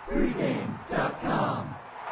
Pregame.com.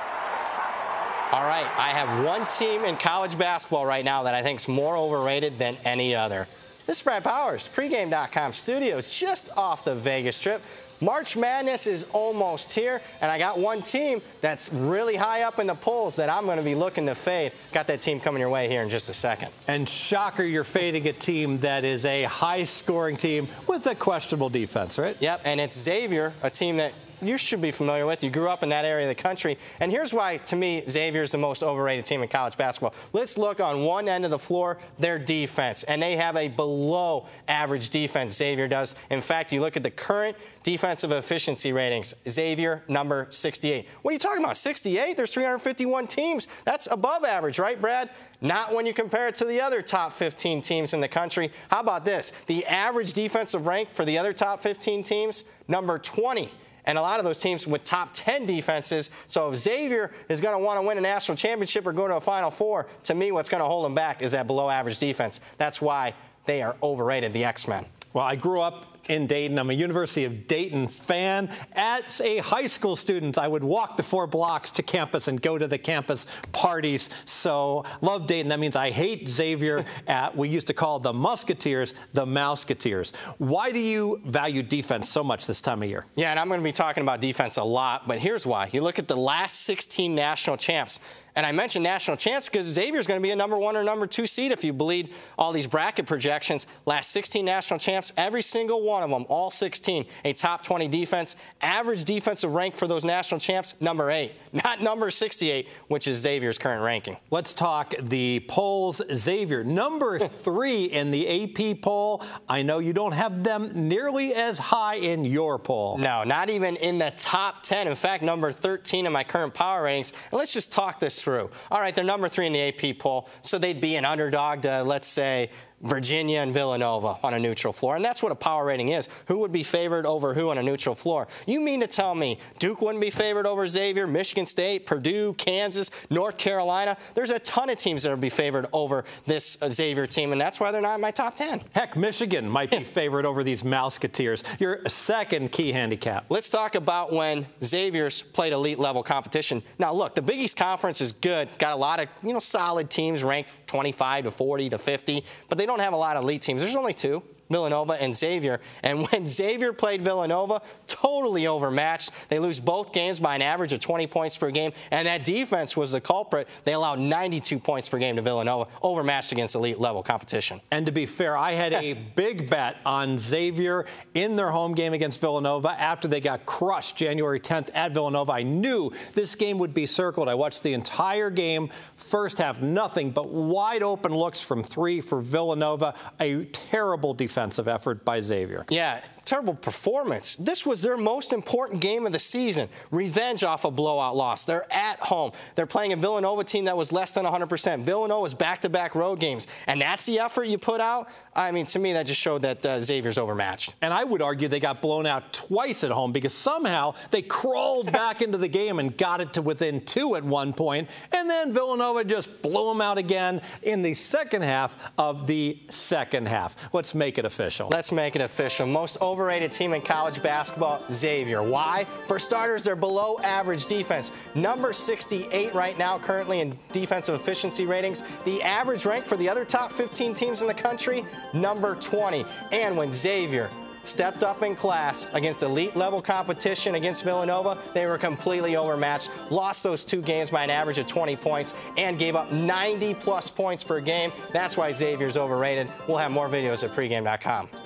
All right, I have one team in college basketball right now that I think is more overrated than any other. This is Brad Powers, Pregame.com studios, just off the Vegas Strip. March Madness is almost here, and I got one team that's really high up in the polls that I'm going to be looking to fade. Got that team coming your way here in just a second. And shocker, you're fading a team that is a high-scoring team with a questionable defense, right? Yep, and it's Xavier, a team that you should be familiar with. You grew up in that area of the country. And here's why, to me, Xavier is the most overrated team in college basketball. Let's look on one end of the floor, their defense. And they have a below-average defense, Xavier does. In fact, you look at the current defensive efficiency ratings. Xavier, number 68. What are you talking about, 68? There's 351 teams. That's above average, right, Brad? Not when you compare it to the other top 15 teams in the country. How about this? The average defensive rank for the other top 15 teams, number 20. And a lot of those teams with top 10 defenses. So if Xavier is going to want to win a national championship or go to a Final Four, to me, what's going to hold them back is that below-average defense. That's why they are overrated, the X-Men. Well, I grew up in Dayton. I'm a University of Dayton fan. As a high school student, I would walk the 4 blocks to campus and go to the campus parties. So love Dayton. That means I hate Xavier. We used to call the Musketeers the Musketeers. Why do you value defense so much this time of year? Yeah, and I'm going to be talking about defense a lot, but here's why. You look at the last 16 national champs. And I mentioned national champs because Xavier is going to be a number 1 or number 2 seed if you believe all these bracket projections. Last 16 national champs, every single one of them, all 16, a top 20 defense. Average defensive rank for those national champs, number 8, not number 68, which is Xavier's current ranking. Let's talk the polls. Xavier, number 3 in the AP poll. I know you don't have them nearly as high in your poll. No, not even in the top 10. In fact, number 13 in my current power ratings. And let's just talk this through. All right, they're number 3 in the AP poll, so they'd be an underdog to, let's say, Virginia and Villanova on a neutral floor. And that's what a power rating is. Who would be favored over who on a neutral floor? You mean to tell me Duke wouldn't be favored over Xavier, Michigan State, Purdue, Kansas, North Carolina? There's a ton of teams that would be favored over this Xavier team, and that's why they're not in my top 10. Heck, Michigan might be favored over these Musketeers. Your second key handicap. Let's talk about when Xavier's played elite-level competition. Now, look, the Big East Conference is good. It's got a lot of, solid teams ranked 25 to 40 to 50, but they don't have a lot of elite teams. There's only 2, Villanova and Xavier. And when Xavier played Villanova, totally overmatched. They lose both games by an average of 20 points per game. And that defense was the culprit. They allowed 92 points per game to Villanova, overmatched against elite-level competition. And to be fair, I had a big bet on Xavier in their home game against Villanova after they got crushed January 10th at Villanova. I knew this game would be circled. I watched the entire game. First half, nothing but wide open looks from 3 for Villanova. A terrible defensive effort by Xavier. Yeah, terrible performance. This was their most important game of the season. Revenge off a blowout loss. They're at home. They're playing a Villanova team that was less than 100%. Villanova's back-to-back road games. And that's the effort you put out? I mean, to me, that just showed that Xavier's overmatched. And I would argue they got blown out twice at home because somehow they crawled back into the game and got it to within 2 at one point. And then Villanova just blew them out again in the second half of the second half. Let's make it official. Let's make it official. Most overrated team in college basketball, Xavier. Why? For starters, they're below average defense. Number 68 right now, currently in defensive efficiency ratings. The average rank for the other top 15 teams in the country, number 20. And when Xavier stepped up in class against elite-level competition against Villanova, they were completely overmatched, lost those 2 games by an average of 20 points, and gave up 90-plus points per game. That's why Xavier's overrated. We'll have more videos at pregame.com.